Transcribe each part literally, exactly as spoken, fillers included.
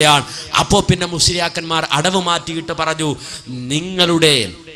അപ്പോ പിന്നെ മുസ്ലിയാക്കന്മാർ അടവ് മാറ്റിയിട്ട് പറഞ്ഞു, നിങ്ങളുടെ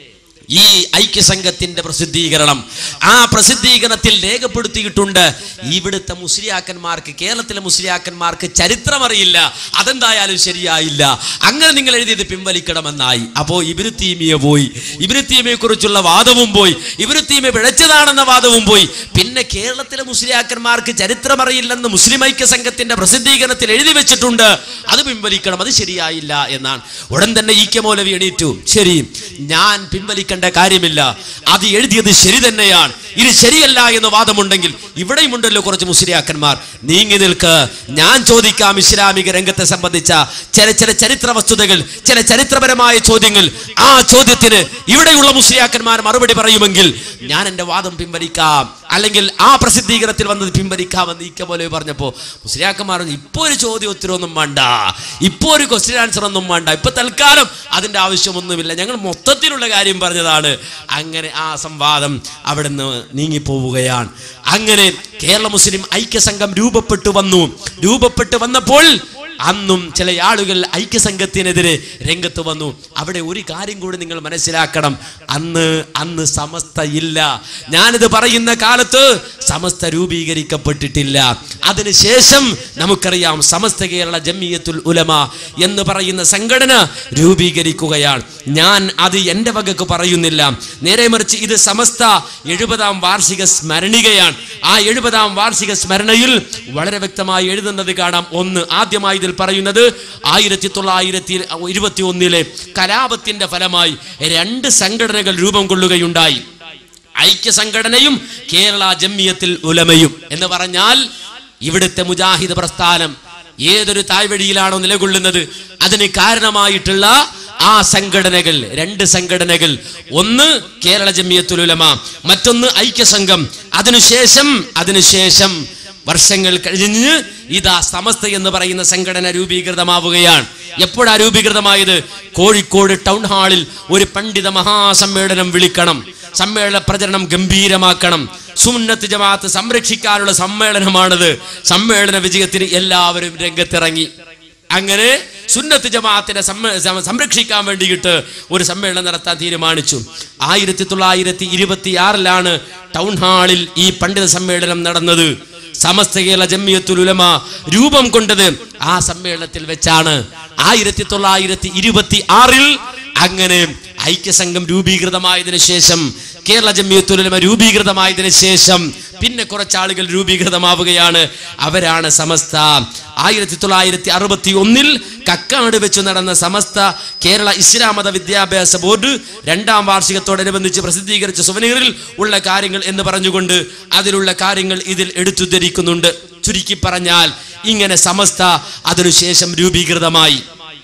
ഈ ഐക്യസംഘത്തിന്റെ പ്രസിദ്ധീകരണം, ആ പ്രസിദ്ധീകരണത്തിൽ രേഖപ്പെടുത്തിയിട്ടുണ്ട് ഇവിടുത്തെ മുസ്ലിയാക്കന്മാർക്ക്, കേരളത്തിലെ മുസ്ലിയാക്കന്മാർക്ക് ചരിത്രം അറിയില്ല, അതെന്തായാലും ശരിയായില്ല, അങ്ങനെ നിങ്ങൾ എഴുതിയത് പിൻവലിക്കണമെന്നായി. അപ്പോ ഇബ്നു തൈമിയ പോയി, ഇബ്നു തൈമിയെ കുറിച്ചുള്ള വാദവും പോയി, ഇബ്നു തൈമിയ പിഴച്ചതാണെന്ന വാദവും പോയി. പിന്നെ കേരളത്തിലെ മുസ്ലിയാക്കന്മാർക്ക് ചരിത്രം അറിയില്ലെന്ന് മുസ്ലിം ഐക്യസംഘത്തിന്റെ പ്രസിദ്ധീകരണത്തിൽ എഴുതി വെച്ചിട്ടുണ്ട്, അത് പിൻവലിക്കണം, അത് ശരിയായില്ല എന്നാണ്. ഉടൻ തന്നെ ഇ കെ മൗലവി എണീറ്റു, ശരി, ഞാൻ പിൻവലിക്കണം കാര്യമില്ല, അത് എഴുതിയത് ശരി തന്നെയാണ്, ഇത് ശരിയല്ല എന്ന് വാദമുണ്ടെങ്കിൽ ഇവിടെയും ഉണ്ടല്ലോ കുറച്ച് മുസ്ലിയാക്കന്മാർ, നീങ്ങി നിൽക്ക്, ഞാൻ ചോദിക്കാം ഇസ്ലാമിക രംഗത്തെ സംബന്ധിച്ച ചില ചില ചരിത്ര വസ്തുതകൾ, ചില ചരിത്രപരമായ ചോദ്യങ്ങൾ. ആ ചോദ്യത്തിന് ഇവിടെയുള്ള മുസ്ലിയാക്കന്മാർ മറുപടി പറയുമെങ്കിൽ ഞാൻ എന്റെ വാദം പിൻവലിക്കാം, അല്ലെങ്കിൽ ആ പ്രസിദ്ധീകരണത്തിൽ വന്നത് പിൻവലിക്കാമെന്ന് ഇ കെ മൗലവി പറഞ്ഞപ്പോ മുസ്ലിയാക്കന്മാർ ഇപ്പോ ഒരു ചോദ്യം ഉത്തരവൊന്നും വേണ്ട, ഇപ്പോ ഒരു ക്വസ്റ്റ്യൻ ആൻസർ ഒന്നും വേണ്ട, ഇപ്പൊ തൽക്കാലം അതിന്റെ ആവശ്യമൊന്നുമില്ല, ഞങ്ങൾ മൊത്തത്തിലുള്ള കാര്യം പറഞ്ഞതാണ്. അങ്ങനെ ആ സംവാദം അവിടുന്ന് നീങ്ങിപ്പോവുകയാണ്. അങ്ങനെ കേരള മുസ്ലിം ഐക്യസംഘം രൂപപ്പെട്ടു വന്നു. രൂപപ്പെട്ടു വന്നപ്പോൾ അന്നും ചില ആളുകൾ ഐക്യസംഘത്തിനെതിരെ രംഗത്ത് വന്നു. അവിടെ ഒരു കാര്യം കൂടി നിങ്ങൾ മനസ്സിലാക്കണം, അന്ന് അന്ന് സമസ്ത ഇല്ല. ഞാനിത് പറയുന്ന കാലത്ത് സമസ്ത രൂപീകരിക്കപ്പെട്ടിട്ടില്ല. അതിനുശേഷം നമുക്കറിയാം സമസ്ത കേരള ജംഇയ്യത്തുൽ ഉലമ എന്ന് പറയുന്ന സംഘടന രൂപീകരിക്കുകയാണ്. ഞാൻ അത് എൻ്റെ വകക്ക് പറയുന്നില്ല, നേരെ മറിച്ച് ഇത് സമസ്ത എഴുപതാം വാർഷിക സ്മരണികയാണ്. ആ എഴുപതാം വാർഷിക സ്മരണയിൽ വളരെ വ്യക്തമായി എഴുതുന്നത് കാണാം. ഒന്ന്, ആദ്യമായി ഇതിൽ പറയുന്നത് ആയിരത്തി തൊള്ളായിരത്തി ഇരുപത്തി ഒന്നിലെ കലാപത്തിന്റെ ഫലമായി രണ്ട് സംഘടനകൾ രൂപം കൊള്ളുകയുണ്ടായി, ഐക്യ സംഘടനയും കേരള ജംഇയ്യത്തുൽ ഉലമയും. എന്ന് പറഞ്ഞാൽ ഇവിടുത്തെ മുജാഹിദ് പ്രസ്ഥാനം ഏതൊരു തായ്വഴിയിലാണോ നിലകൊള്ളുന്നത് അതിന് കാരണമായിട്ടുള്ള ആ സംഘടനകൾ, രണ്ട് സംഘടനകൾ, ഒന്ന് കേരള ജംഇയ്യത്തുൽ ഉലമ, മറ്റൊന്ന് ഐക്യസംഘം. അതിനുശേഷം അതിനുശേഷം വർഷങ്ങൾ കഴിഞ്ഞ് ഇതാ സമസ്ത എന്ന് പറയുന്ന സംഘടന രൂപീകൃതമാവുകയാണ്. എപ്പോഴാ രൂപീകൃതമായത്? കോഴിക്കോട് ടൗൺ ഹാളിൽ ഒരു പണ്ഡിത മഹാസമ്മേളനം വിളിക്കണം, സമ്മേളന പ്രചരണം ഗംഭീരമാക്കണം, സുന്നത്ത് ജമാഅത്ത് സംരക്ഷിക്കാനുള്ള സമ്മേളനമാണത്. സമ്മേളന വിജയത്തിന് എല്ലാവരും രംഗത്തിറങ്ങി. അങ്ങനെ സുന്നത്ത് ജമാഅത്തിനെ സംരക്ഷിക്കാൻ വേണ്ടിയിട്ട് ഒരു സമ്മേളനം നടത്താൻ തീരുമാനിച്ചു. ആയിരത്തി തൊള്ളായിരത്തി ഇരുപത്തി ആറിലാണ് ടൗൺ ഹാളിൽ ഈ പണ്ഡിത സമ്മേളനം നടന്നത്. സമസ്ത കേരള ജംഇയ്യത്തുൽ ഉലമ രൂപം കൊണ്ടത് ആ സമ്മേളനത്തിൽ വെച്ചാണ്. ആയിരത്തി തൊള്ളായിരത്തി ഇരുപത്തി ആറിൽ അങ്ങനെ ഐക്യസംഘം രൂപീകൃതമായതിനു ശേഷം, കേരള ജംഇയ്യത്തുൽ ഉലമ രൂപീകൃതമായതിനു ശേഷം പിന്നെ കുറച്ചാളുകൾ രൂപീകൃതമാവുകയാണ്. അവരാണ് സമസ്ത. ആയിരത്തി തൊള്ളായിരത്തി അറുപത്തി ഒന്നിൽ കക്കാട് വെച്ച് നടന്ന സമസ്ത കേരള ഇസ്ലാം മത വിദ്യാഭ്യാസ ബോർഡ് രണ്ടാം വാർഷികത്തോടനുബന്ധിച്ച് പ്രസിദ്ധീകരിച്ച സുവനീറിൽ ഉള്ള കാര്യങ്ങൾ എന്ന് പറഞ്ഞുകൊണ്ട് അതിലുള്ള കാര്യങ്ങൾ ഇതിൽ എടുത്തുദ്ധരിക്കുന്നുണ്ട്. ചുരുക്കി പറഞ്ഞാൽ ഇങ്ങനെ സമസ്ത അതിനുശേഷം രൂപീകൃതമായി.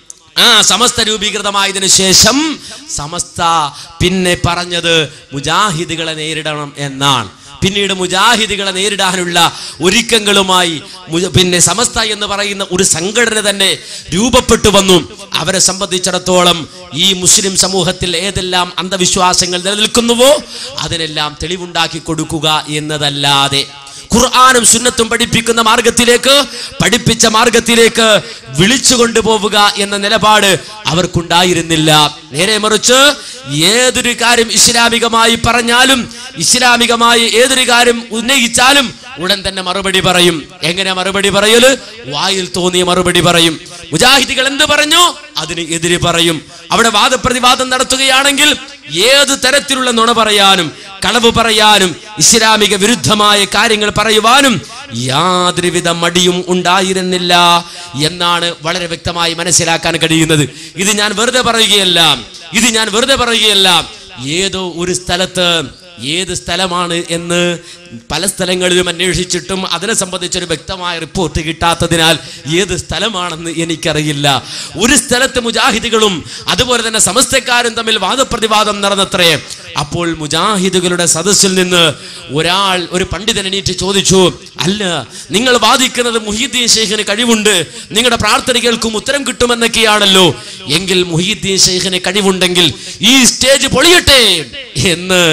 ആ സമസ്ത രൂപീകൃതമായതിനു ശേഷം സമസ്ത പിന്നെ പറഞ്ഞത് മുജാഹിദുകളെ നേരിടണം എന്നാണ്. പിന്നീട് മുജാഹിദുകളെ നേരിടാനുള്ള ഒരുക്കങ്ങളുമായി പിന്നെ സമസ്ത എന്ന് പറയുന്ന ഒരു സംഘടന തന്നെ രൂപപ്പെട്ടു വന്നു. അവരെ സംബന്ധിച്ചിടത്തോളം ഈ മുസ്ലിം സമൂഹത്തിൽ ഏതെല്ലാം അന്ധവിശ്വാസങ്ങൾ നിലനിൽക്കുന്നുവോ അതിനെല്ലാം തെളിവുണ്ടാക്കി കൊടുക്കുക എന്നതല്ലാതെ ഖുർആനും സുന്നത്തും പഠിപ്പിക്കുന്ന മാർഗത്തിലേക്ക്, പഠിപ്പിച്ച മാർഗത്തിലേക്ക് വിളിച്ചു കൊണ്ടുപോവുക എന്ന നിലപാട് അവർക്കുണ്ടായിരുന്നില്ല. നേരെ മറിച്ച് ഏതൊരു കാര്യം ഇസ്ലാമികമായി പറഞ്ഞാലും, ഇസ്ലാമികമായി ഏതൊരു കാര്യം ഉന്നയിച്ചാലും ഉടൻ തന്നെ മറുപടി പറയും. എങ്ങനെ മറുപടി പറയല്? വായിൽ തോന്നിയ മറുപടി പറയും. മുജാഹിദികൾ എന്ത് പറഞ്ഞു അതിന് എതിര് പറയും. അവിടെ വാദപ്രതിവാദം നടത്തുകയാണെങ്കിൽ ഏത് തരത്തിലുള്ള നുണ പറയാനും കളവ് പറയാനും ഇസ്ലാമിക വിരുദ്ധമായ കാര്യങ്ങൾ പറയുവാനും യാതൊരുവിധ മടിയും ഉണ്ടായിരുന്നില്ല എന്നാണ് വളരെ വ്യക്തമായി മനസ്സിലാക്കാൻ കഴിയുന്നത്. ഇത് ഞാൻ വെറുതെ പറയുകയല്ല, ഇത് ഞാൻ വെറുതെ പറയുകയല്ല. ഏതോ ഒരു സ്ഥലത്ത്, ഏത് സ്ഥലമാണ് എന്ന് പല സ്ഥലങ്ങളിലും അന്വേഷിച്ചിട്ടും അതിനെ സംബന്ധിച്ചൊരു വ്യക്തമായ റിപ്പോർട്ട് കിട്ടാത്തതിനാൽ ഏത് സ്ഥലമാണെന്ന് എനിക്കറിയില്ല. ഒരു സ്ഥലത്ത് മുജാഹിദുകളും അതുപോലെ തന്നെ സമസ്തക്കാരും തമ്മിൽ വാദപ്രതിവാദം നടന്നത്രേ. അപ്പോൾ മുജാഹിദുകളുടെ സദസ്സിൽ നിന്ന് ഒരാൾ, ഒരു പണ്ഡിതൻ എണീറ്റ് ചോദിച്ചു, അല്ല, നിങ്ങൾ വാദിക്കുന്നത് മുഹീദ്ദീൻ ശൈഖിന് കഴിവുണ്ട്, നിങ്ങളുടെ പ്രാർത്ഥനകൾക്കും ഉത്തരം കിട്ടുമെന്നൊക്കെയാണല്ലോ. എങ്കിൽ മുഹീദ്ദീൻ ശൈഖിന് കഴിവുണ്ടെങ്കിൽ ഈ സ്റ്റേജ് പൊളിയട്ടെ എന്ന്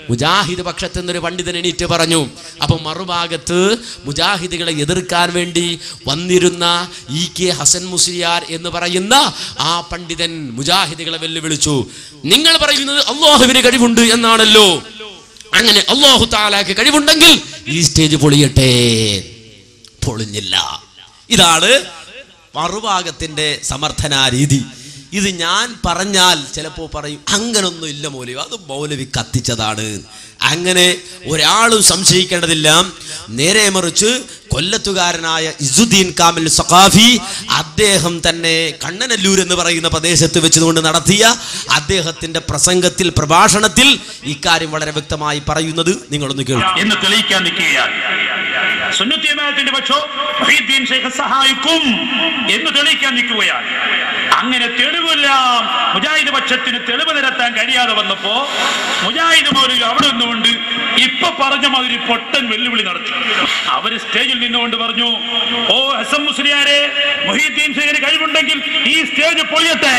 മുജാഹിദ് പക്ഷത്ത് നിന്നൊരു പണ്ഡിതൻ എണീറ്റ് പറഞ്ഞു. അപ്പൊ മറുഭാഗത്ത് മുജാഹിദുകളെ എതിർക്കാൻ വേണ്ടി വന്നിരുന്ന ഇ കെ ഹസൻ മുസ്ലിയാർ എന്ന് പറയുന്ന ആ പണ്ഡിതൻ മുജാഹിദുകളെ വെല്ലുവിളിച്ചു. നിങ്ങൾ പറയുന്നത് അല്ലാഹുവിന് കഴിവുണ്ട് എന്നാണല്ലോ, അങ്ങനെ അല്ലാഹു തആലക്ക് കഴിവുണ്ടെങ്കിൽ ഈ സ്റ്റേജ് പൊളിയട്ടെ. പൊളിഞ്ഞില്ല. ഇതാണ് മറുഭാഗത്തിന്റെ സമർത്ഥനാ രീതി. ഇത് ഞാൻ പറഞ്ഞാൽ ചിലപ്പോൾ പറയും അങ്ങനൊന്നും ഇല്ല മൗലവി, അത് മൗലവി കത്തിച്ചതാണ്. അങ്ങനെ ഒരാളും സംശയിക്കേണ്ടതില്ല. നേരെ മറിച്ച് കൊല്ലത്തുകാരനായ ഇസുദ്ദീൻ കാമിൽ സഖാഫി അദ്ദേഹം തന്നെ കണ്ണനല്ലൂർ എന്ന് പറയുന്ന പ്രദേശത്ത് വെച്ചുകൊണ്ട് നടത്തിയ അദ്ദേഹത്തിന്റെ പ്രസംഗത്തിൽ, പ്രഭാഷണത്തിൽ ഇക്കാര്യം വളരെ വ്യക്തമായി പറയുന്നത് നിങ്ങളൊന്ന് കേൾക്കും. എന്ന് തെളിയിക്കാൻ നിൽക്കുകയാണ്. സുന്നത്തി ജമാഅത്തിന്റെ പക്ഷം മുഹീദ്ദീൻ ശൈഖ് സഹായിക്കും എന്ന് തെളിയിക്കാൻ നിൽക്കുകയാണ്. അങ്ങനെ തെളിവെല്ലാം മുജാഹിദ് പക്ഷത്തിന് തെളിവ് നിരത്താൻ കഴിയാതെ വന്നപ്പോ മുജാഹിദ് മൗലവി അവിടെ നിന്നുകൊണ്ട് ഇപ്പൊ പറഞ്ഞ മാതിരി പൊട്ടൻ വെല്ലുവിളി നടത്തി. അവര് സ്റ്റേജിൽ നിന്നുകൊണ്ട് പറഞ്ഞു, ഓ ഹസൻ മുസ്ലിയാരെ, മുഹീദ്ദീൻ ശൈഖിന് കഴിവുണ്ടെങ്കിൽ ഈ സ്റ്റേജ് പൊളിയട്ടെ.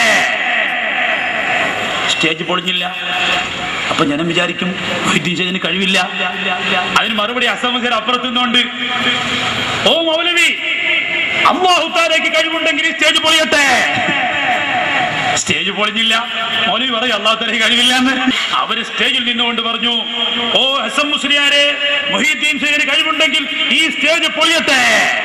സ്റ്റേജ് പൊളിഞ്ഞില്ല. അപ്പൊ ജനം വിചാരിക്കും മുഹീദ്ദീൻ ശൈഖിന് കഴിവില്ല. അതിന് മറുപടി ഹസൻ മുസ്ലിയാർ അപ്പുറത്ത് നിന്നുകൊണ്ട്, ഓ മൗലവി, അല്ലാഹു തആലയ്ക്ക് കഴിവുണ്ടെങ്കിൽ ഈ സ്റ്റേജ് പൊളിയട്ടെ. സ്റ്റേജ് പൊളിഞ്ഞില്ല. മൗലവി പറയും അല്ലാഹു തആലയ്ക്ക് കഴിവില്ല എന്ന്. അവര് സ്റ്റേജിൽ നിന്നുകൊണ്ട് പറഞ്ഞു, ഓ ഹസൻ മുസ്ലിയാരെ, മുഹീദ്ദീൻ ശൈഖിന് കഴിവുണ്ടെങ്കിൽ ഈ സ്റ്റേജ് പൊളിയട്ടെ.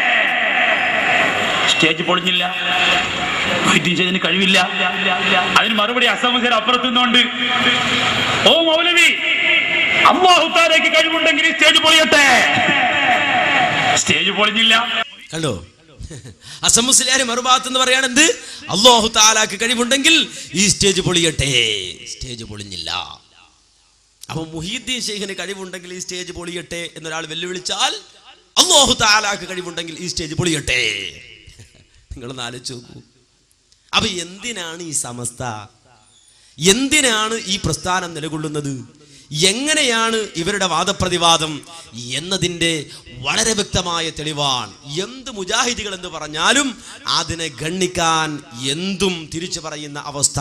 സ്റ്റേജ് പൊളിഞ്ഞില്ല. മുഹീദ്ദീൻ ശൈഖിന് കഴിവില്ല. അതിന് മറുപടി ഹസൻ മുസ്ലിയാർ അപ്പുറത്ത് നിന്നുകൊണ്ട്, ഓ മൗലവി, അല്ലാഹു തആലയ്ക്ക് കഴിവുണ്ടെങ്കിൽ ഈ സ്റ്റേജ് പൊളിയട്ടെ. സ്റ്റേജ് പൊളിഞ്ഞില്ല. കണ്ടോ? ഹസൻ മുസ്ലിയാർ മറുഭാഗത്ത് എന്ന് പറയാണ് എന്ത്? അല്ലാഹു തആലക്ക് കഴിവുണ്ടെങ്കിൽ ഈ സ്റ്റേജ് പൊളിയട്ടെ. സ്റ്റേജ് പൊളിഞ്ഞില്ല. അപ്പൊ മുഹീദ്ദീൻ ശൈഖിന് കഴിവുണ്ടെങ്കിൽ ഈ സ്റ്റേജ് പൊളിയട്ടെ എന്നൊരാൾ വെല്ലുവിളിച്ചാൽ അല്ലാഹു തആലക്ക് കഴിവുണ്ടെങ്കിൽ ഈ സ്റ്റേജ് പൊളിയട്ടെ. നിങ്ങളൊന്ന് ആലോചിച്ച് നോക്കൂ. അപ്പൊ എന്തിനാണ് ഈ സമസ്ത, എന്തിനാണ് ഈ പ്രസ്ഥാനം നിലകൊള്ളുന്നത്, എങ്ങനെയാണ് ഇവരുടെ വാദപ്രതിവാദം എന്നതിൻ്റെ വളരെ വ്യക്തമായ തെളിവാണ്. എന്ത് മുജാഹിദികൾ എന്ന് പറഞ്ഞാലും അതിനെ ഗണ്ണിക്കാൻ എന്തും തിരിച്ചു പറയുന്ന അവസ്ഥ.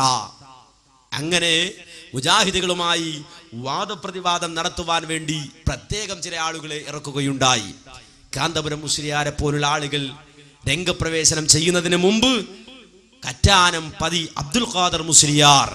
അങ്ങനെ മുജാഹിദികളുമായി വാദപ്രതിവാദം നടത്തുവാൻ വേണ്ടി പ്രത്യേകം ചില ആളുകളെ ഇറക്കുകയുണ്ടായി. കാന്തപുരം മുസ്ലിയാരെ പോലുള്ള ആളുകൾ രംഗപ്രവേശനം ചെയ്യുന്നതിന് മുമ്പ് കറ്റാനം പതി അബ്ദുൽ ഖാദർ മുസ്ലിയാർ,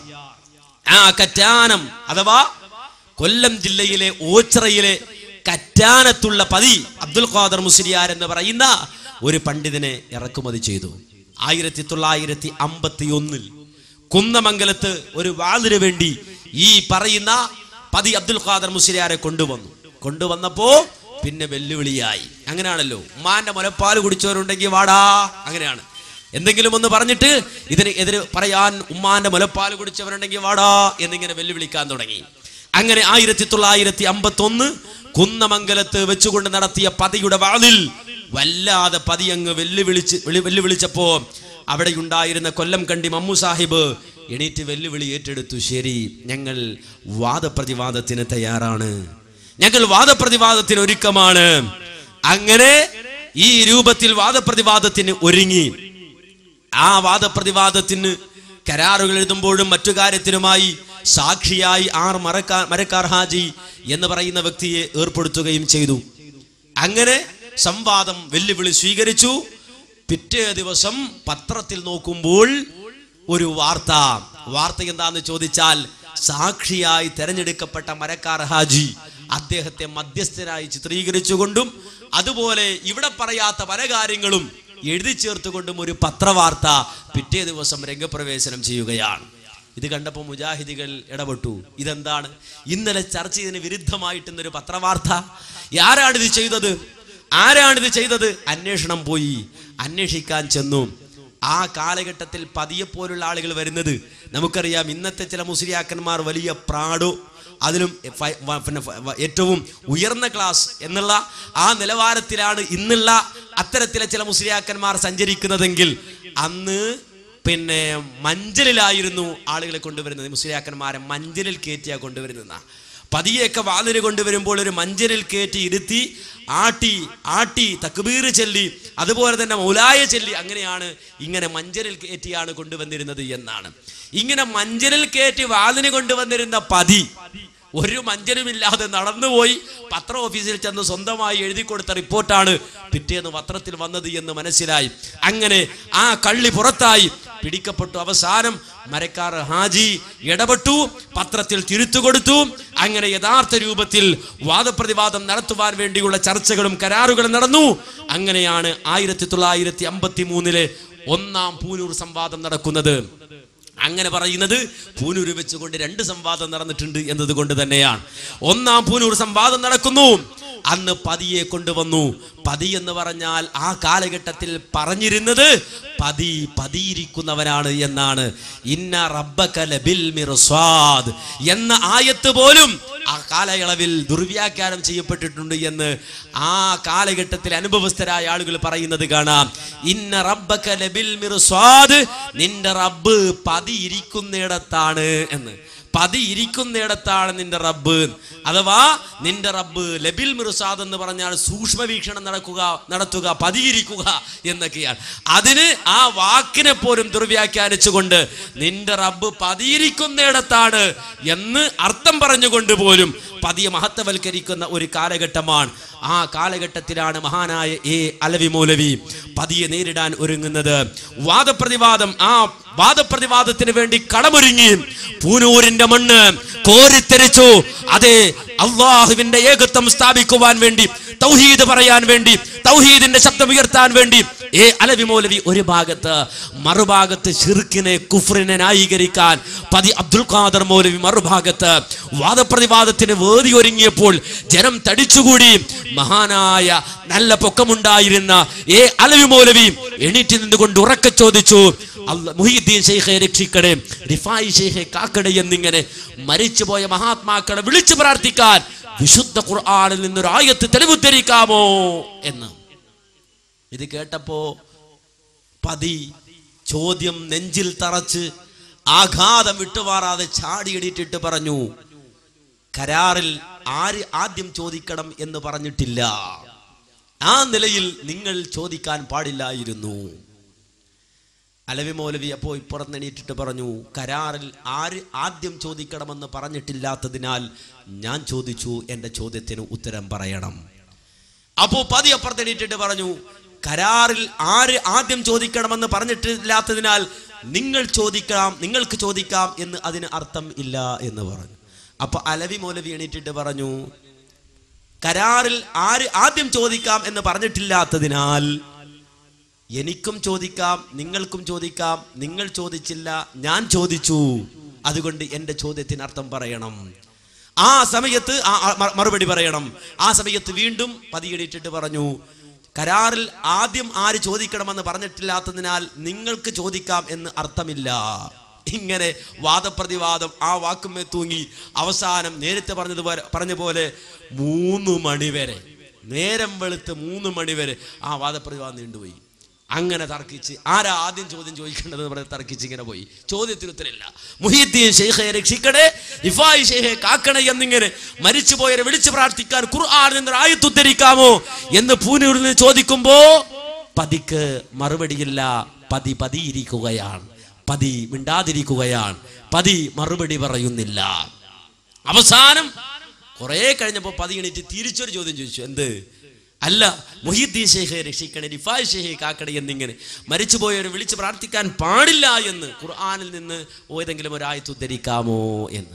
ആ കറ്റാനം അഥവാ കൊല്ലം ജില്ലയിലെ ഓച്ചിറയിലെ കറ്റാനത്തുള്ള പതി അബ്ദുൽ ഖാദർ മുസ്ലിയാർ എന്ന് പറയുന്ന ഒരു പണ്ഡിതനെ ഇറക്കുമതി ചെയ്തു. ആയിരത്തി തൊള്ളായിരത്തി അമ്പത്തി ഒന്നിൽ കുന്നമംഗലത്ത് ഒരു വാളിന് വേണ്ടി ഈ പറയുന്ന പതി അബ്ദുൽ ഖാദർ മുസ്ലിയാരെ കൊണ്ടുവന്നു. കൊണ്ടുവന്നപ്പോ പിന്നെ വെല്ലുവിളിയായി. അങ്ങനെയാണല്ലോ, ഉമ്മാന്റെ മുലപ്പാൽ കുടിച്ചവരുണ്ടെങ്കിൽ വാടാ, അങ്ങനെയാണ്. എന്തെങ്കിലും ഒന്ന് പറഞ്ഞിട്ട് ഇതിന് എതിര് പറയാൻ ഉമ്മാന്റെ മുലപ്പാൽ കുടിച്ചവരുണ്ടെങ്കിൽ വാടാ എന്നിങ്ങനെ വെല്ലുവിളിക്കാൻ തുടങ്ങി. അങ്ങനെ ആയിരത്തി തൊള്ളായിരത്തി അമ്പത്തി ഒന്ന് കുന്നമംഗലത്ത് വെച്ചുകൊണ്ട് നടത്തിയ പതിയുടെ വാതിൽ വല്ലാതെ പതിയങ്ങ് വെല്ലുവിളിച്ച് വെല്ലുവിളിച്ചപ്പോ അവിടെ ഉണ്ടായിരുന്ന കൊല്ലം കണ്ടി മമ്മു സാഹിബ് എണീറ്റ് വെല്ലുവിളി ഏറ്റെടുത്തു. ശരി, ഞങ്ങൾ വാദപ്രതിവാദത്തിന് തയ്യാറാണ്, ഞങ്ങൾ വാദപ്രതിവാദത്തിന് ഒരുക്കമാണ്. അങ്ങനെ ഈ രൂപത്തിൽ വാദപ്രതിവാദത്തിന് ഒരുങ്ങി. ആ വാദപ്രതിവാദത്തിന് കരാറുകൾ എഴുതുമ്പോഴും മറ്റു കാര്യത്തിനുമായി സാക്ഷിയായി ആർ മരക്കാർ മരക്കാർ ഹാജി എന്ന് പറയുന്ന വ്യക്തിയെ ഏർപ്പെടുത്തുകയും ചെയ്തു. അങ്ങനെ സംവാദം വെല്ലുവിളി സ്വീകരിച്ചു. പിറ്റേ ദിവസം പത്രത്തിൽ നോക്കുമ്പോൾ ഒരു വാർത്ത. വാർത്ത എന്താന്ന് ചോദിച്ചാൽ, സാക്ഷിയായി തെരഞ്ഞെടുക്കപ്പെട്ട മരക്കാർ ഹാജി അദ്ദേഹത്തെ മധ്യസ്ഥനായി ചിത്രീകരിച്ചുകൊണ്ടും അതുപോലെ ഇവിടെ പറയാത്ത പല കാര്യങ്ങളും എഴുതി ചേർത്തുകൊണ്ടും ഒരു പത്രവാർത്ത പിറ്റേ ദിവസം രംഗപ്രവേശനം ചെയ്യുകയാണ്. ഇത് കണ്ടപ്പോൾ മുജാഹിദികൾ ഇടപെട്ടു. ഇതെന്താണ്? ഇന്നലെ ചർച്ച ചെയ്തതിന് വിരുദ്ധമായിട്ട് ഇന്നൊരു പത്രവാർത്ത. ആരാണിത് ചെയ്തത്? ആരാണിത് ചെയ്തത്? അന്വേഷണം പോയി. അന്വേഷിക്കാൻ ചെന്നു. ആ കാലഘട്ടത്തിൽ പതിയെപ്പോലുള്ള ആളുകൾ വരുന്നത് നമുക്കറിയാം. ഇന്നത്തെ ചില മുസ്ലിയാക്കന്മാർ വലിയ പ്രാഡോ, അതിലും പിന്നെ ഏറ്റവും ഉയർന്ന ക്ലാസ് എന്നുള്ള ആ നിലവാരത്തിലാണ് ഇന്നുള്ള അത്തരത്തിലെ ചില മുസ്ലിയാക്കന്മാർ സഞ്ചരിക്കുന്നതെങ്കിൽ അന്ന് പിന്നെ മഞ്ചലിലായിരുന്നു ആളുകളെ കൊണ്ടുവരുന്നത്. മുസ്ലിയാക്കന്മാരെ മഞ്ചലിൽ കയറ്റിയാ കൊണ്ടുവരുന്ന. പതിയൊക്കെ വാതിന് കൊണ്ടുവരുമ്പോൾ ഒരു മഞ്ചലിൽ കയറ്റി ഇരുത്തി ആട്ടി ആട്ടി തക്ബീർ ചൊല്ലി അതുപോലെ തന്നെ മൗലായ ചൊല്ലി അങ്ങനെയാണ് ഇങ്ങനെ മഞ്ചലിൽ കയറ്റിയാണ് കൊണ്ടുവന്നിരുന്നത് എന്നാണ്. ഇങ്ങനെ മഞ്ചലിൽ കയറ്റി വാതിന് കൊണ്ടുവന്നിരുന്ന പതി ഒരു മഞ്ചലുമില്ലാതെ നടന്നുപോയി പത്ര ഓഫീസിൽ ചെന്ന് സ്വന്തമായി എഴുതി കൊടുത്ത റിപ്പോർട്ടാണ് പിറ്റേന്ന് പത്രത്തിൽ വന്നത് എന്ന് മനസ്സിലായി. അങ്ങനെ ആ കള്ളി പുറത്തായി, പിടിക്കപ്പെട്ടു. അവസാനം മരക്കാർ ഹാജി ഇടപെട്ടു, പത്രത്തിൽ തിരുത്തു കൊടുത്തു. അങ്ങനെ യഥാർത്ഥ രൂപത്തിൽ വാദപ്രതിവാദം നടത്തുവാൻ വേണ്ടിയുള്ള ചർച്ചകളും കരാറുകളും നടന്നു. അങ്ങനെയാണ് ആയിരത്തി തൊള്ളായിരത്തി അമ്പത്തി മൂന്നിലെ ഒന്നാം പൂനൂർ സംവാദം നടക്കുന്നത്. അങ്ങനെ പറയുന്നത് പൂനൂര് വെച്ചുകൊണ്ട് രണ്ട് സംവാദം നടന്നിട്ടുണ്ട് എന്നതുകൊണ്ട് തന്നെയാണ്. ഒന്നാം പൂനൂർ സംവാദം നടക്കുന്നു. അന്ന് പതിയെ കൊണ്ടുവന്നു. പതി എന്ന് പറഞ്ഞാൽ ആ കാലഘട്ടത്തിൽ പറഞ്ഞിരുന്നത് പതി പതിയിരിക്കുന്നവനാണ് എന്നാണ്. ഇന്ന റബ്ബക ലബിൽ മിർസാദ് എന്ന ആയത്ത് പോലും ആ കാലയളവിൽ ദുർവ്യാഖ്യാനം ചെയ്യപ്പെട്ടിട്ടുണ്ട് എന്ന് ആ കാലഘട്ടത്തിൽ അനുഭവസ്ഥരായ ആളുകൾ പറയുന്നത് കാണാം. ഇന്ന റബ്ബക ലബിൽ മിർസാദ്, നിന്റെ റബ്ബ് പതിയിരിക്കുന്നിടത്താണ് എന്ന്. പതി ഇരിക്കുന്നിടത്താണ് നിന്റെ റബ്ബ്, അഥവാ നിന്റെ റബ്ബ് ലബിൽ മിർസാദ് എന്ന് പറഞ്ഞാൽ സൂക്ഷ്മ വീക്ഷണം നടക്കുക നടത്തുക പതിയിരിക്കുക എന്നൊക്കെയാണ്. അതിന് ആ വാക്കിനെ പോലും ദുർവ്യാഖ്യാനിച്ചുകൊണ്ട് നിന്റെ റബ്ബ് പതിയിരിക്കുന്നിടത്താണ് എന്ന് അർത്ഥം പറഞ്ഞുകൊണ്ട് പോലും പതിയെ മഹത്വവൽക്കരിക്കുന്ന ഒരു കാലഘട്ടമാണ്. ആ കാലഘട്ടത്തിലാണ് മഹാനായ എ അലവി മൗലവി പതിയെ നേരിടാൻ ഒരുങ്ങുന്നത്. വാദപ്രതിവാദം, ആ വാദപ്രതിവാദത്തിന് വേണ്ടി കളമൊരുങ്ങി പൂനൂരിന്റെ മണ്ണ് കോരിത്തെരിച്ചു. അതെ, അള്ളാഹുവിന്റെ ഏകത്വം സ്ഥാപിക്കുവാൻ വേണ്ടി, തൗഹീദ് പറയാൻ വേണ്ടി, തൗഹീദിന്റെ ശബ്ദം ഉയർത്താൻ വേണ്ടി എ അലവി മൗലവി ഒരു ഭാഗത്ത്, മറുഭാഗത്ത് ശിർക്കിനെ കുഫ്രിനെ ന്യായീകരിക്കാൻ പതി അബ്ദുൽ ഖാദർ മൗലവി മറുഭാഗത്ത്. വാദപ്രതിവാദത്തിന് വേദി ഒരുങ്ങിയപ്പോൾ ജനം തടിച്ചുകൂടി. മഹാനായ നല്ല പൊക്കമുണ്ടായിരുന്ന എ അലവി മൗലവി എണീറ്റ് നിന്നുകൊണ്ട് ഉറക്കെ ചോദിച്ചു, അല്ലാഹ് മുഹീദ്ദീൻ ശൈഖെ രക്ഷിക്കണേ, റിഫായി ശൈഖെ കാക്കണേ എന്നിങ്ങനെ മരിച്ചുപോയ മഹാത്മാക്കളെ വിളിച്ചു പ്രാർത്ഥിക്കാൻ വിശുദ്ധ ഖുർആനിൽ നിന്നൊരു ആയത്ത് തെളിവുദ്ധരിക്കാമോ എന്ന്. ഇത് കേട്ടപ്പോ പതി ചോദ്യം നെഞ്ചിൽ തറച്ച് ആഘാതം വിട്ടുമാറാതെ ചാടിയെടിറ്റിട്ട് പറഞ്ഞു, കരാറിൽ ആര് ആദ്യം ചോദിക്കണം എന്ന് പറഞ്ഞിട്ടില്ല. ആ നിലയിൽ നിങ്ങൾ ചോദിക്കാൻ പാടില്ലായിരുന്നു. അലവി മൗലവി അപ്പോ ഇപ്പുറത്തെണീറ്റിട്ട് പറഞ്ഞു, കരാറിൽ ആര് ആദ്യം ചോദിക്കണമെന്ന് പറഞ്ഞിട്ടില്ലാത്തതിനാൽ ഞാൻ ചോദിച്ചു, എന്റെ ചോദ്യത്തിന് ഉത്തരം പറയണം. അപ്പോ പതി അപ്പുറത്തെണീറ്റിട്ട് പറഞ്ഞു, കരാറിൽ ആര് ആദ്യം ചോദിക്കണമെന്ന് പറഞ്ഞിട്ടില്ലാത്തതിനാൽ നിങ്ങൾ ചോദിക്കാം, നിങ്ങൾക്ക് ചോദിക്കാം എന്ന് അതിന് അർത്ഥം ഇല്ല എന്ന് പറഞ്ഞു. അപ്പൊ അലവി മൗലവി എണീറ്റിട്ട് പറഞ്ഞു, കരാറിൽ ആര് ആദ്യം ചോദിക്കാം എന്ന് പറഞ്ഞിട്ടില്ലാത്തതിനാൽ എനിക്കും ചോദിക്കാം, നിങ്ങൾക്കും ചോദിക്കാം. നിങ്ങൾ ചോദിച്ചില്ല, ഞാൻ ചോദിച്ചു, അതുകൊണ്ട് എന്റെ ചോദ്യത്തിന് അർത്ഥം പറയണം. ആ സമയത്ത് മറുപടി പറയണം. ആ സമയത്ത് വീണ്ടും പതിയെടിച്ചിട്ട് പറഞ്ഞു, കരാറിൽ ആദ്യം ആര് ചോദിക്കണമെന്ന് പറഞ്ഞിട്ടില്ലാത്തതിനാൽ നിങ്ങൾക്ക് ചോദിക്കാം എന്ന് അർത്ഥമില്ല. ഇങ്ങനെ വാദപ്രതിവാദം ആ വാക്കുമേ തൂങ്ങി അവസാനം നേരത്തെ പറഞ്ഞതുപോലെ പറഞ്ഞ പോലെ മൂന്ന് മണിവരെ, നേരം വെളുത്ത് മൂന്ന് മണിവരെ ആ വാദപ്രതിവാദം നീണ്ടുപോയി. അങ്ങനെ തർക്കിച്ച് ആരാ ആദ്യം ചോദ്യം ചോദിക്കേണ്ടത് എന്ന് പറഞ്ഞ് തർക്കിച്ച് ഇങ്ങനെ പോയി. ചോദ്യത്തിന് ഉത്തരമില്ല. മുഹീദ്ദീൻ ശൈഖെ രക്ഷിക്കണേ, റിഫായി ശൈഖെ കാക്കണേ എന്നിങ്ങനെ മരിച്ചുപോയവരെ വിളിച്ചു പ്രാർത്ഥിക്കാൻ ഖുർആനിൽ നിന്ന് ആയത്ത് ഉദ്ധരിക്കാമോ എന്ന് പൂനൂരിൽ നിന്ന് ചോദിക്കുമ്പോ പതിക്ക് മറുപടിയില്ല. പതി പതിയിരിക്കുകയാണ്, പതി മിണ്ടാതിരിക്കുകയാണ്, പതി മറുപടി പറയുന്നില്ല. അവസാനം കുറെ കഴിഞ്ഞപ്പോ പതി എണീറ്റ് തിരിച്ചൊരു ചോദ്യം ചോദിച്ചു. എന്ത്? അല്ല, മുഹീദ്ദീൻ ശൈഖെ രക്ഷിക്കണേ, റിഫായി ശൈഖെ കാക്കണേ എന്നിങ്ങനെ മരിച്ചുപോയവരെ വിളിച്ച് പ്രാർത്ഥിക്കാൻ പാടില്ല എന്ന് ഖുർആനിൽ നിന്ന് ഏതെങ്കിലും ഒരായത്ത് ഉദ്ധരിക്കാമോ എന്ന്.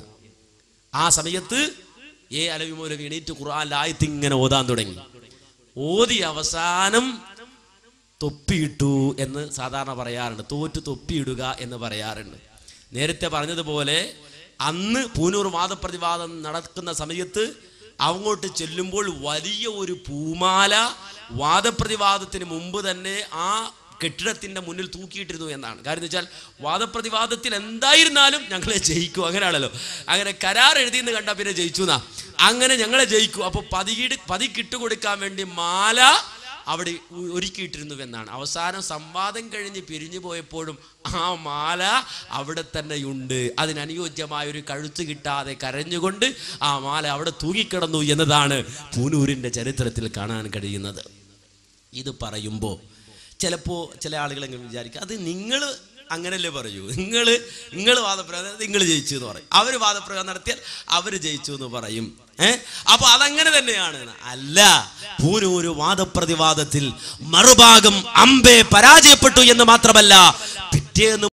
ആ സമയത്ത് എ അലവി മൗലവി എണീറ്റ് ഖുർആനിലെ ആയത്ത് ഇങ്ങനെ ഓതാൻ തുടങ്ങി. ഓതി അവസാനം തൊപ്പിയിട്ടു എന്ന് സാധാരണ പറയാറുണ്ട്, തോറ്റു തൊപ്പിയിടുക എന്ന് പറയാറുണ്ട്. നേരത്തെ പറഞ്ഞതുപോലെ അന്ന് പൂനൂർ വാദപ്രതിവാദം നടക്കുന്ന സമയത്ത് അങ്ങോട്ട് ചെല്ലുമ്പോൾ വലിയ ഒരു പൂമാല വാദപ്രതിവാദത്തിന് മുമ്പ് തന്നെ ആ കെട്ടിടത്തിന്റെ മുന്നിൽ തൂക്കിയിട്ടിരുന്നു എന്നാണ്. കാര്യം എന്ന് വെച്ചാൽ വാദപ്രതിവാദത്തിൽ എന്തായിരുന്നാലും ഞങ്ങളെ ജയിക്കും, അങ്ങനെയാണല്ലോ. അങ്ങനെ കരാർ എഴുതിയെന്ന് കണ്ടാൽ പിന്നെ ജയിച്ചു എന്നാ. അങ്ങനെ ഞങ്ങളെ ജയിക്കും. അപ്പൊ പതികിട് പതി കിട്ടുകൊടുക്കാൻ വേണ്ടി മാല അവിടെ ഒരുക്കിയിട്ടിരുന്നു എന്നാണ്. അവസാനം സംവാദം കഴിഞ്ഞ് പിരിഞ്ഞു പോയപ്പോഴും ആ മാല അവിടെ തന്നെയുണ്ട്. അതിനനുയോജ്യമായ ഒരു കഴുത്ത് കിട്ടാതെ കരഞ്ഞുകൊണ്ട് ആ മാല അവിടെ തൂങ്ങിക്കിടന്നു എന്നതാണ് പൂനൂരിൻ്റെ ചരിത്രത്തിൽ കാണാൻ കഴിയുന്നത്. ഇത് പറയുമ്പോൾ ചിലപ്പോൾ ചില ആളുകൾ എങ്ങനെ വിചാരിക്കുക, അത് നിങ്ങൾ അങ്ങനല്ലേ പറയൂ. നിങ്ങൾ നിങ്ങൾ വാദപ്രയോഗം നിങ്ങൾ ജയിച്ചു എന്ന് പറയും, അവർ വാദപ്രയോഗം നടത്തിയാൽ അവർ ജയിച്ചു എന്ന് പറയും. ഏഹ് അപ്പൊ അതങ്ങനെ തന്നെയാണ്. അല്ല, പൂനൂര് വാദപ്രതിവാദത്തിൽ മറുഭാഗം അമ്പെ പരാജയപ്പെട്ടു എന്ന് മാത്രമല്ല, പിറ്റേന്ന്